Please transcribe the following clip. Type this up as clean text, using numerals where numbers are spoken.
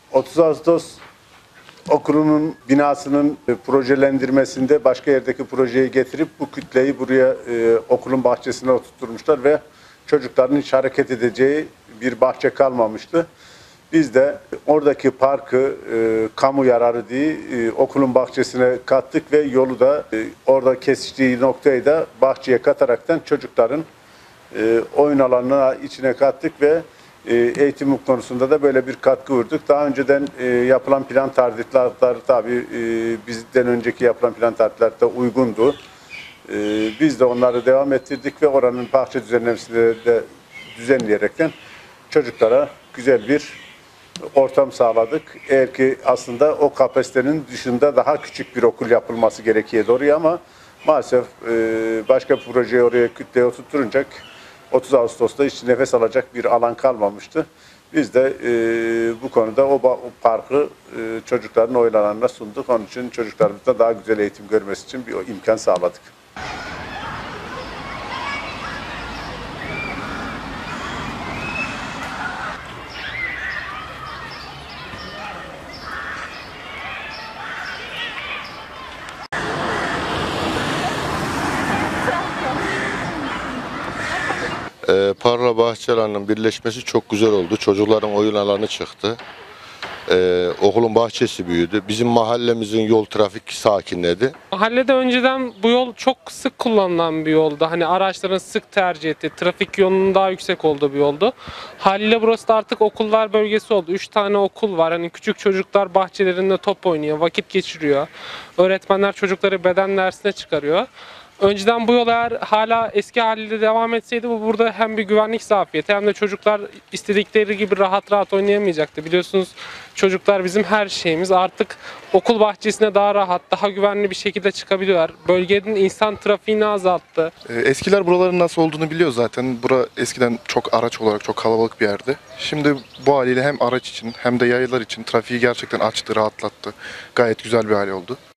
30 Ağustos okulunun binasının projelendirmesinde başka yerdeki projeyi getirip bu kütleyi buraya okulun bahçesine oturtmuşlar ve çocukların hiç hareket edeceği bir bahçe kalmamıştı. Biz de oradaki parkı kamu yararı diye okulun bahçesine kattık ve yolu da orada kesiştiği noktayı da bahçeye kataraktan çocukların oyun alanına içine kattık ve eğitim konusunda da böyle bir katkı vurduk. Daha önceden yapılan plan tadilatları tabii bizden önceki yapılan plan tadilatları da uygundu. Biz de onları devam ettirdik ve oranın bahçe düzenlemesini de düzenleyerekten çocuklara güzel bir ortam sağladık. Eğer ki aslında o kapasitenin dışında daha küçük bir okul yapılması gerekiyordu oraya ama maalesef başka bir projeyi oraya kütleye oturtturunca 30 Ağustos'ta hiç nefes alacak bir alan kalmamıştı. Biz de bu konuda o parkı çocukların oyunlarına sunduk. Onun için çocuklarımızda daha güzel eğitim görmesi için bir imkan sağladık. Parla bahçelerinin birleşmesi çok güzel oldu. Çocukların oyun alanı çıktı. Okulun bahçesi büyüdü. Bizim mahallemizin yol trafik sakinledi. Mahallede önceden bu yol çok sık kullanılan bir yoldu. Hani araçların sık tercih ettiği, trafik yoğunluğunun daha yüksek olduğu bir yoldu. Haliyle burası da artık okullar bölgesi oldu. 3 tane okul var. Hani küçük çocuklar bahçelerinde top oynuyor, vakit geçiriyor. Öğretmenler çocukları beden dersine çıkarıyor. Önceden bu yol eğer hala eski haliyle devam etseydi bu burada hem bir güvenlik zafiyeti hem de çocuklar istedikleri gibi rahat rahat oynayamayacaktı. Biliyorsunuz çocuklar bizim her şeyimiz. Artık okul bahçesine daha rahat, daha güvenli bir şekilde çıkabiliyorlar. Bölgenin insan trafiğini azalttı. Eskiler buraların nasıl olduğunu biliyor zaten. Bura eskiden çok araç olarak çok kalabalık bir yerdi. Şimdi bu haliyle hem araç için hem de yayalar için trafiği gerçekten açtı, rahatlattı. Gayet güzel bir hal oldu.